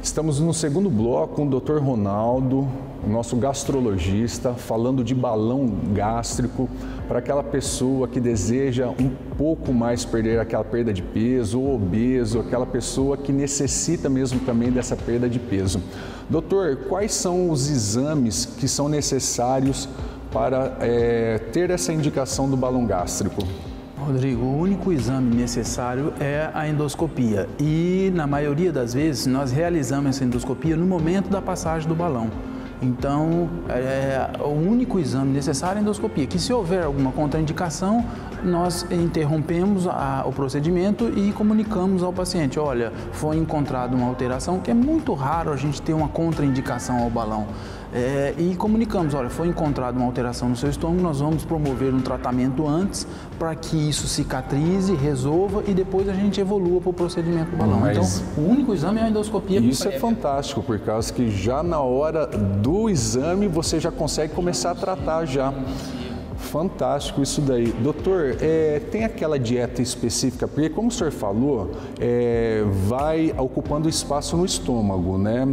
Estamos no segundo bloco com o Dr. Ronaldo, o nosso gastrologista, falando de balão gástrico para aquela pessoa que deseja um pouco mais perder aquela perda de peso, ou obeso, aquela pessoa que necessita mesmo também dessa perda de peso. Doutor, quais são os exames que são necessários para ter essa indicação do balão gástrico? Rodrigo, o único exame necessário é a endoscopia e, na maioria das vezes, nós realizamos essa endoscopia no momento da passagem do balão. Então, o único exame necessário é a endoscopia, que se houver alguma contraindicação, nós interrompemos o procedimento e comunicamos ao paciente, olha, foi encontrada uma alteração, que é muito raro a gente ter uma contraindicação ao balão. E comunicamos, olha, foi encontrada uma alteração no seu estômago, nós vamos promover um tratamento antes para que isso cicatrize, resolva e depois a gente evolua para o procedimento do balão. Então, o único exame é a endoscopia. Isso é fantástico, por causa que já na hora do exame você já consegue começar a tratar já. Fantástico isso daí. Doutor, tem aquela dieta específica, porque como o senhor falou, vai ocupando espaço no estômago, né?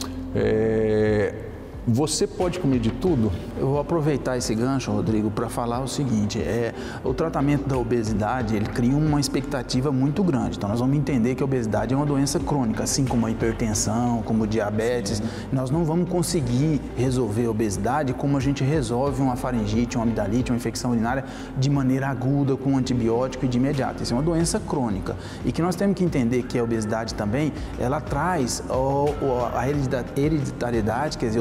Você pode comer de tudo? Eu vou aproveitar esse gancho, Rodrigo, para falar o seguinte, o tratamento da obesidade, ele cria uma expectativa muito grande. Então, nós vamos entender que a obesidade é uma doença crônica, assim como a hipertensão, como diabetes. Nós não vamos conseguir resolver a obesidade como a gente resolve uma faringite, uma amidalite, uma infecção urinária de maneira aguda, com antibiótico e de imediato. Isso é uma doença crônica. E que nós temos que entender que a obesidade também, ela traz a hereditariedade, quer dizer,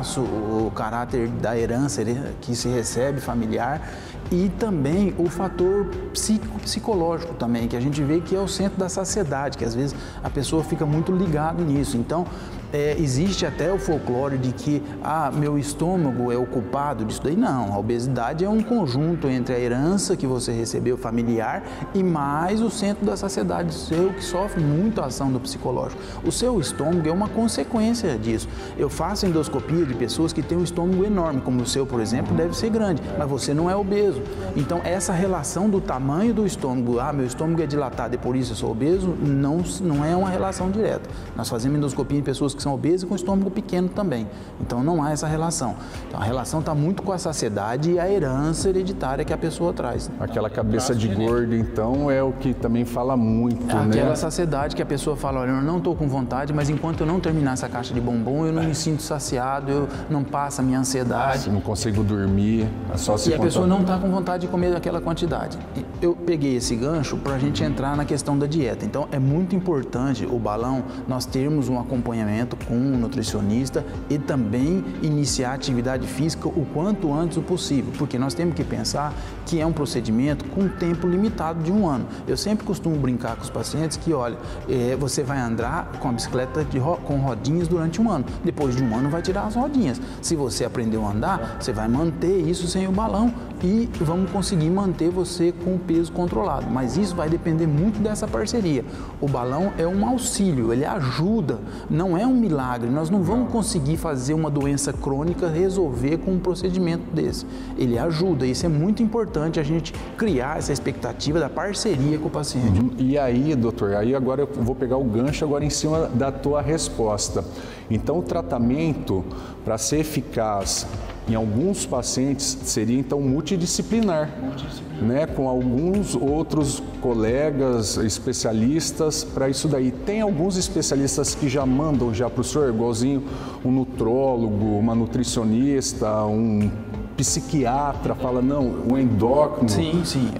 o caráter da herança que se recebe familiar e também o fator psicológico também, que a gente vê que é o centro da saciedade, que às vezes a pessoa fica muito ligada nisso. Então, existe até o folclore de que meu estômago é o culpado disso daí. Não, a obesidade é um conjunto entre a herança que você recebeu familiar e mais o centro da saciedade seu, que sofre muito a ação do psicológico. O seu estômago é uma consequência disso. Eu faço endoscopia de pessoas que têm um estômago enorme, como o seu, por exemplo, deve ser grande, mas você não é obeso. Então, essa relação do tamanho do estômago, meu estômago é dilatado e por isso eu sou obeso, não é uma relação direta. Nós fazemos endoscopia em pessoas que são obesas com estômago pequeno também. Então, não há essa relação. Então, a relação está muito com a saciedade e a herança hereditária que a pessoa traz. Aquela cabeça de gordo, então, é o que também fala muito, né? Aquela saciedade que a pessoa fala, olha, eu não estou com vontade, mas enquanto eu não terminar essa caixa de bombom, eu não me sinto saciado, eu não passa a minha ansiedade. Não consigo dormir, é só se E a pessoa não está com vontade de comer aquela quantidade. Eu peguei esse gancho para a gente entrar na questão da dieta. Então, é muito importante o balão, nós termos um acompanhamento com um nutricionista e também iniciar a atividade física o quanto antes o possível, porque nós temos que pensar que é um procedimento com tempo limitado de 1 ano. Eu sempre costumo brincar com os pacientes que, olha, você vai andar com a bicicleta com rodinhas durante 1 ano. Depois de 1 ano vai tirar as rodinhas. Se você aprendeu a andar, você vai manter isso sem o balão e vamos conseguir manter você com o peso controlado. Mas isso vai depender muito dessa parceria. O balão é um auxílio, ele ajuda, não é um milagre. Nós não vamos conseguir fazer uma doença crônica resolver com um procedimento desse. Ele ajuda, isso é muito importante a gente criar essa expectativa da parceria com o paciente. E aí, doutor, aí agora eu vou pegar o gancho agora em cima da tua resposta. Então, o tratamento, para ser eficaz em alguns pacientes, seria então multidisciplinar, né? Com alguns outros colegas, especialistas para isso daí. Tem alguns especialistas que já mandam já para o senhor, igualzinho um nutrólogo, uma nutricionista, um psiquiatra, fala, não, o endócrino... Sim.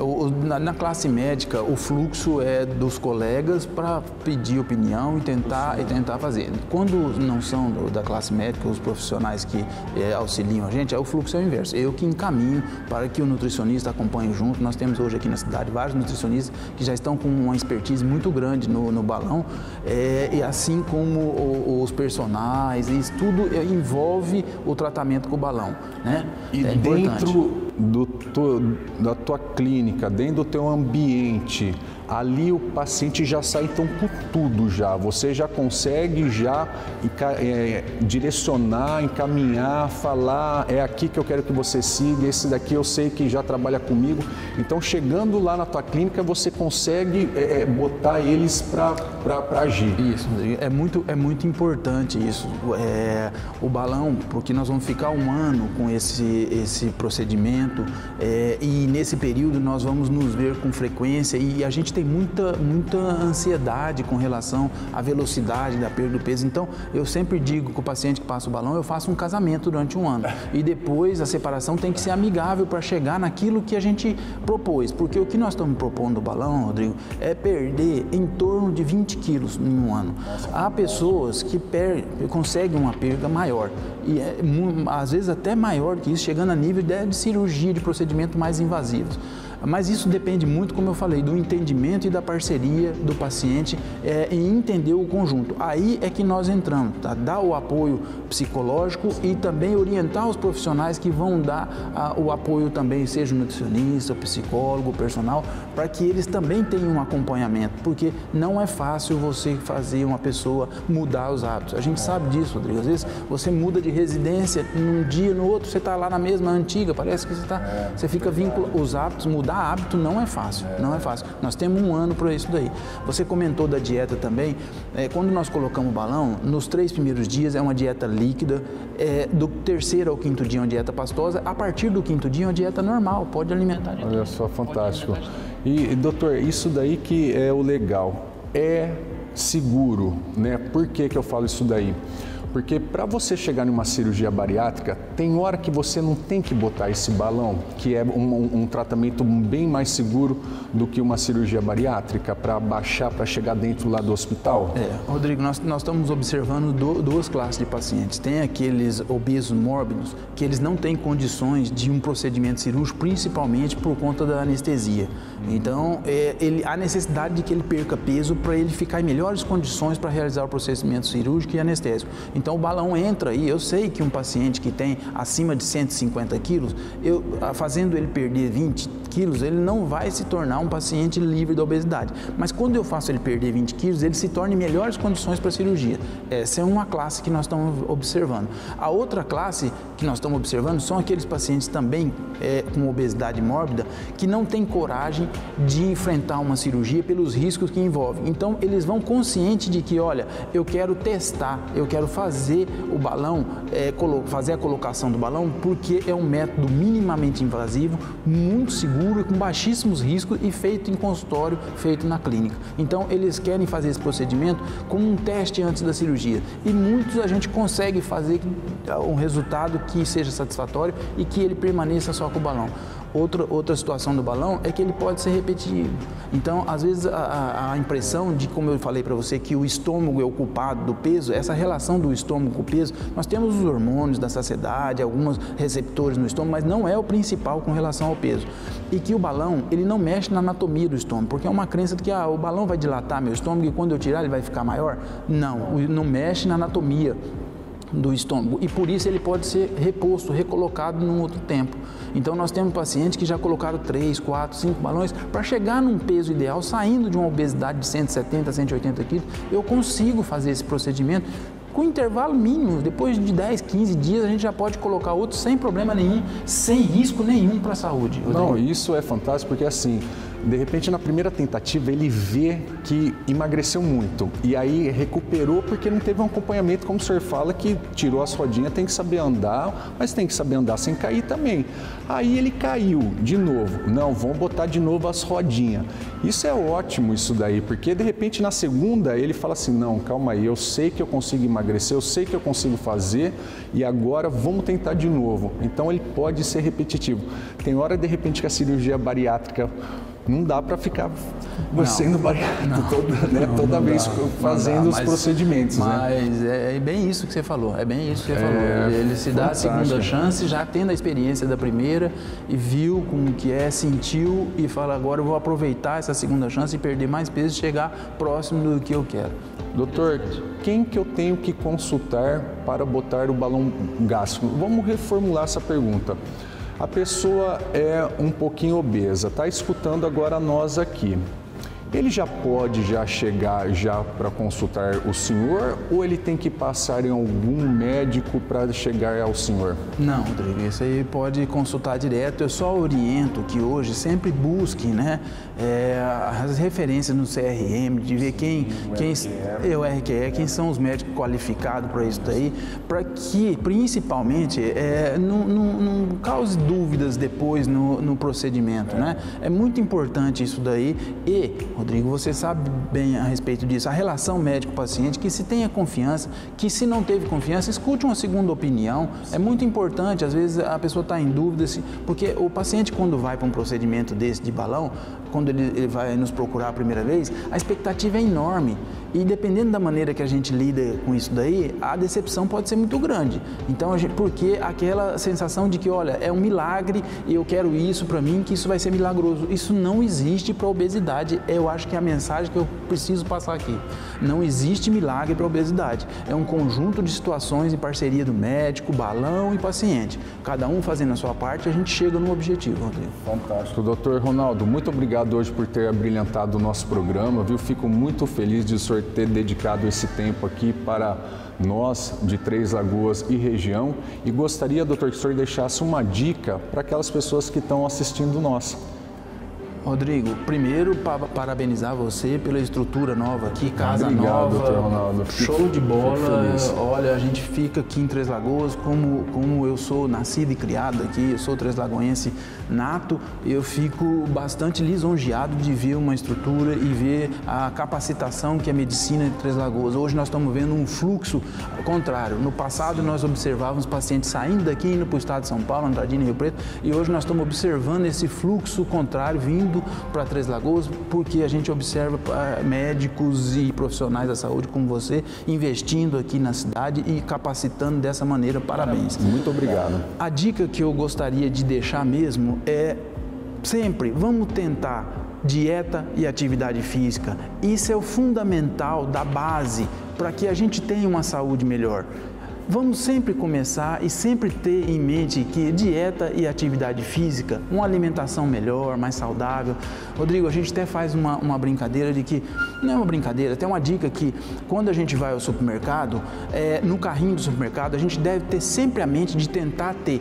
Na classe médica, o fluxo é dos colegas para pedir opinião e tentar fazer. Quando não são da classe médica, os profissionais que auxiliam a gente, o fluxo é o inverso. Eu que encaminho para que o nutricionista acompanhe junto. Nós temos hoje aqui na cidade vários nutricionistas que já estão com uma expertise muito grande no balão, e assim como os personagens, isso tudo envolve o tratamento com o balão, né? E dentro da tua clínica, dentro do teu ambiente, ali o paciente já sai então com tudo já. Você já consegue já direcionar, encaminhar, falar, é aqui que eu quero que você siga, esse daqui eu sei que já trabalha comigo. Então, chegando lá na tua clínica, você consegue botar eles para agir. Isso, é muito importante isso. O balão, porque nós vamos ficar um ano com esse procedimento e nesse período nós vamos nos ver com frequência e a gente tem muita ansiedade com relação à velocidade da perda do peso. Então, eu sempre digo que o paciente que passa o balão, eu faço um casamento durante um ano. E depois a separação tem que ser amigável para chegar naquilo que a gente propôs. Porque o que nós estamos propondo no balão, Rodrigo, é perder em torno de 20 quilos em um ano. Há pessoas que conseguem uma perda maior. E às vezes até maior que isso, chegando a nível de cirurgia, de procedimentos mais invasivos. Mas isso depende muito, como eu falei, do entendimento e da parceria do paciente em entender o conjunto. Aí é que nós entramos, tá? Dar o apoio psicológico e também orientar os profissionais que vão dar o apoio também, seja o nutricionista, o psicólogo, o personal, para que eles também tenham um acompanhamento, porque não é fácil você fazer uma pessoa mudar os hábitos. A gente sabe disso, Rodrigo. Às vezes você muda de residência, num dia, no outro você está lá na mesma antiga, parece que você fica vinculado. Os hábitos, mudar hábito não é fácil, não é fácil. Nós temos um ano para isso daí. Você comentou da dieta também. Quando nós colocamos o balão, nos 3 primeiros dias é uma dieta líquida, do 3º ao 5º dia é uma dieta pastosa, a partir do 5º dia é uma dieta normal, pode alimentar. Olha só, fantástico. E, doutor, isso daí que é o legal, é seguro, né? Por que eu falo isso daí? Porque para você chegar numa cirurgia bariátrica, tem hora que você não tem que botar esse balão, que é um tratamento bem mais seguro do que uma cirurgia bariátrica, para baixar, para chegar dentro lá do hospital? Rodrigo, nós estamos observando duas classes de pacientes. Tem aqueles obesos mórbidos, que eles não têm condições de um procedimento cirúrgico, principalmente por conta da anestesia. Então, há necessidade de que ele perca peso para ele ficar em melhores condições para realizar o procedimento cirúrgico e anestésico. Então, o balão entra aí. Eu sei que um paciente que tem acima de 150 quilos, fazendo ele perder 20 quilos, ele não vai se tornar um paciente livre da obesidade. Mas quando eu faço ele perder 20 quilos, ele se torna em melhores condições para a cirurgia. Essa é uma classe que nós estamos observando. A outra classe que nós estamos observando são aqueles pacientes também com obesidade mórbida que não têm coragem de enfrentar uma cirurgia pelos riscos que envolve. Então, eles vão conscientes de que, olha, eu quero testar, eu quero fazer o balão, fazer a colocação do balão, porque é um método minimamente invasivo, muito seguro e com baixíssimos riscos e feito em consultório, feito na clínica. Então, eles querem fazer esse procedimento como um teste antes da cirurgia. E muitos a gente consegue fazer um resultado que seja satisfatório e que ele permaneça só com o balão. Outra situação do balão é que ele pode ser repetitivo. Então, às vezes, a impressão de, como eu falei para você, que o estômago é o culpado do peso, essa relação do estômago com o peso, nós temos os hormônios da saciedade, alguns receptores no estômago, mas não é o principal com relação ao peso. E que o balão, ele não mexe na anatomia do estômago, porque é uma crença de que o balão vai dilatar meu estômago e quando eu tirar ele vai ficar maior. Não mexe na anatomia do estômago e por isso ele pode ser reposto, recolocado num outro tempo. Então nós temos pacientes que já colocaram 3, 4, 5 balões para chegar num peso ideal, saindo de uma obesidade de 170, 180 quilos, eu consigo fazer esse procedimento com intervalo mínimo. Depois de 10, 15 dias a gente já pode colocar outro sem problema nenhum, sem risco nenhum para a saúde. Não, isso é fantástico porque assim, de repente na primeira tentativa ele vê que emagreceu muito e aí recuperou porque não teve um acompanhamento, como o senhor fala, que tirou as rodinhas, tem que saber andar, mas tem que saber andar sem cair também. Aí ele caiu de novo, não, vamos botar de novo as rodinhas. Isso é ótimo isso daí, porque de repente na segunda ele fala assim, não, calma aí, eu sei que eu consigo emagrecer, eu sei que eu consigo fazer e agora vamos tentar de novo. Então ele pode ser repetitivo. Tem hora de repente que a cirurgia bariátrica não dá para ficar sendo bariátrico toda vez fazendo os procedimentos. Mas é bem isso que você falou, Ele se dá a segunda chance, já tendo a experiência da primeira e viu como que sentiu e fala, agora eu vou aproveitar essa segunda chance e perder mais peso e chegar próximo do que eu quero. Doutor, quem que eu tenho que consultar para botar o balão gástrico? Vamos reformular essa pergunta. A pessoa é um pouquinho obesa, está escutando agora nós aqui. Ele já pode chegar para consultar o senhor ou ele tem que passar em algum médico para chegar ao senhor? Não, Rodrigo, isso aí pode consultar direto. Eu só oriento que hoje sempre busque, né, as referências no CRM, de ver quem o RQE, quem são os médicos qualificados para isso daí, para que principalmente não cause dúvidas depois no procedimento, né? É muito importante isso daí e, Rodrigo, você sabe bem a respeito disso, a relação médico-paciente, que se tenha confiança, que se não teve confiança, escute uma segunda opinião. É muito importante, às vezes a pessoa está em dúvida, porque o paciente quando vai para um procedimento desse de balão, quando ele vai nos procurar a primeira vez, a expectativa é enorme e dependendo da maneira que a gente lida com isso daí, a decepção pode ser muito grande. Então, porque aquela sensação de que, olha, é um milagre e eu quero isso para mim, que isso vai ser milagroso. Isso não existe para a obesidade. Eu acho que é a mensagem que eu preciso passar aqui. Não existe milagre para a obesidade. É um conjunto de situações em parceria do médico, balão e paciente. Cada um fazendo a sua parte, a gente chega no objetivo, Rodrigo. Fantástico. Doutor Ronaldo, muito obrigado hoje por ter abrilhantado o nosso programa, viu? Fico muito feliz de o senhor ter dedicado esse tempo aqui para nós de Três Lagoas e região e gostaria, doutor, que o senhor deixasse uma dica para aquelas pessoas que estão assistindo nós. Rodrigo, primeiro parabenizar você pela estrutura nova aqui, casa Obrigado, nova, doutor Ronaldo. show de bola. Olha, a gente fica aqui em Três Lagoas, como eu sou nascido e criado aqui, eu sou treslagoense nato, eu fico bastante lisonjeado de ver uma estrutura e ver a capacitação que a medicina de Três Lagoas. Hoje nós estamos vendo um fluxo contrário. No passado nós observávamos pacientes saindo daqui, indo para o estado de São Paulo, Andradina e Rio Preto, e hoje nós estamos observando esse fluxo contrário vindo para Três Lagoas, porque a gente observa médicos e profissionais da saúde como você investindo aqui na cidade e capacitando dessa maneira. Parabéns. Muito obrigado. A dica que eu gostaria de deixar mesmo é sempre vamos tentar dieta e atividade física. Isso é o fundamental da base para que a gente tenha uma saúde melhor. Vamos sempre começar e sempre ter em mente que dieta e atividade física, uma alimentação melhor, mais saudável. Rodrigo, a gente até faz uma brincadeira de que, não é uma brincadeira, tem uma dica que quando a gente vai ao supermercado, no carrinho do supermercado, a gente deve ter sempre a mente de tentar ter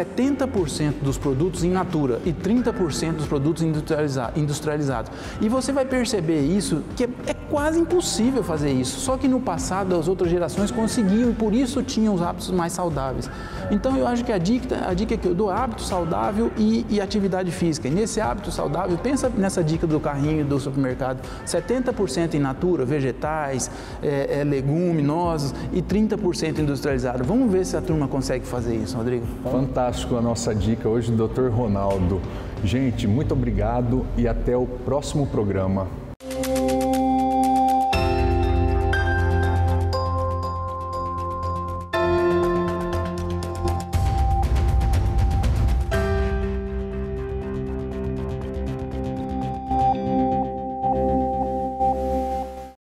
70% dos produtos in natura e 30% dos produtos industrializados. E você vai perceber isso, que é quase impossível fazer isso. Só que no passado as outras gerações conseguiam e por isso tinham os hábitos mais saudáveis. Então eu acho que a dica que eu dou é hábito saudável e atividade física. E nesse hábito saudável, pensa nessa dica do carrinho do supermercado, 70% in natura, vegetais, leguminosos e 30% industrializado. Vamos ver se a turma consegue fazer isso, Rodrigo. Fantástico a nossa dica hoje, doutor Ronaldo. Gente, muito obrigado e até o próximo programa.